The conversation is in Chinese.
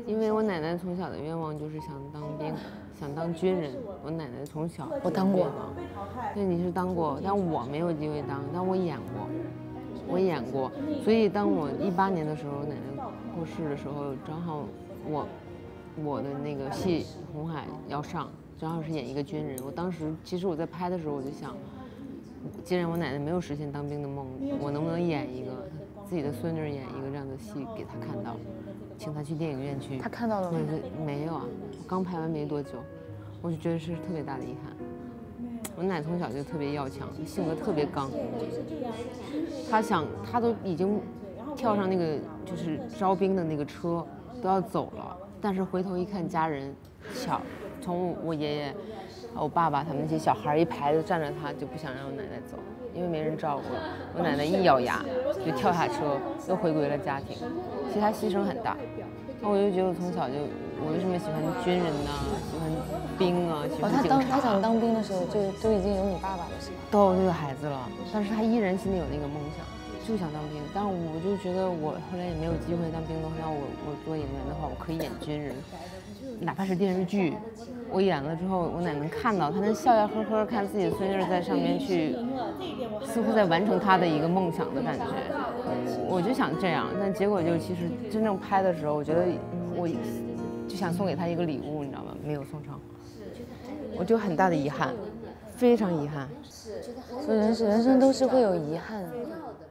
因为我奶奶从小的愿望就是想当兵，想当军人。我奶奶从小我当过， 对，你是当过，但我没有机会当，但我演过，我演过。所以当我18年的时候，我奶奶过世的时候，正好我的那个戏《红海》要上，正好是演一个军人。我当时其实我在拍的时候，我就想，既然我奶奶没有实现当兵的梦，我能不能演一个自己的孙女演一个这样的戏给她看到，请她去电影院去。 她看到了吗？ 没有啊，我刚拍完没多久，我就觉得是特别大的遗憾。我奶从小就特别要强，性格特别刚。她都已经跳上那个就是招兵的那个车，都要走了，但是回头一看家人，从我爷爷、我爸爸他们那些小孩一排的站着她，就不想让我奶奶走，因为没人照顾。我奶奶一咬牙就跳下车，又回归了家庭。其实她牺牲很大。我就觉得我从小就，我为什么喜欢军人呢？喜欢兵啊，喜欢警察。 他想当兵的时候，就已经有你爸爸了，是吧？ 都有孩子了，但是他依然心里有那个梦想，就想当兵。但我就觉得我后来也没有机会当兵的话，那我做演员的话，我可以演军人，哪怕是电视剧，我演了之后，我奶能看到，她能笑笑呵呵看自己的孙女在上面去，似乎在完成她的一个梦想的感觉。我就想这样，但结果就其实真正拍的时候，我觉得我就想送给她一个礼物，你知道吗？没有送成，我就很大的遗憾，非常遗憾。 所以人生都是会有遗憾的。